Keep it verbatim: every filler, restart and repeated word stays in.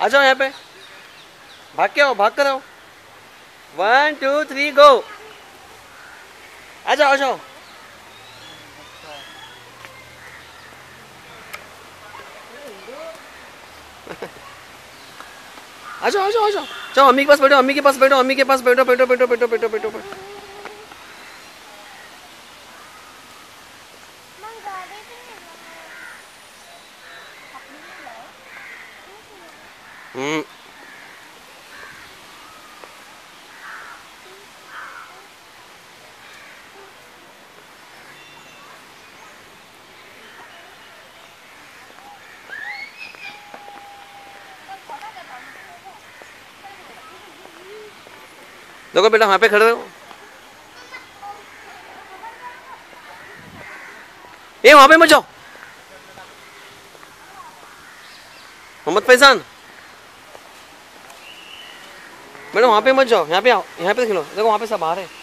आ जाओ यहाँ पे, भाग के आओ, भाग कर आओ। One two three go. आ जाओ आ जाओ। आ जाओ आ जाओ आ जाओ। जाओ अम्मी के पास बैठो, अम्मी के पास बैठो, अम्मी के पास बैठो बैठो बैठो बैठो बैठो बैठो बैठो। हम्म देखो बेटा वहां पे खड़े रहो। ए वहां पे मत जाओ मोहम्मद फैजान, मैडम वहां पे मत जाओ, यहाँ पे आओ, यहाँ पे खेलो। देखो वहां पे सब बाहर है।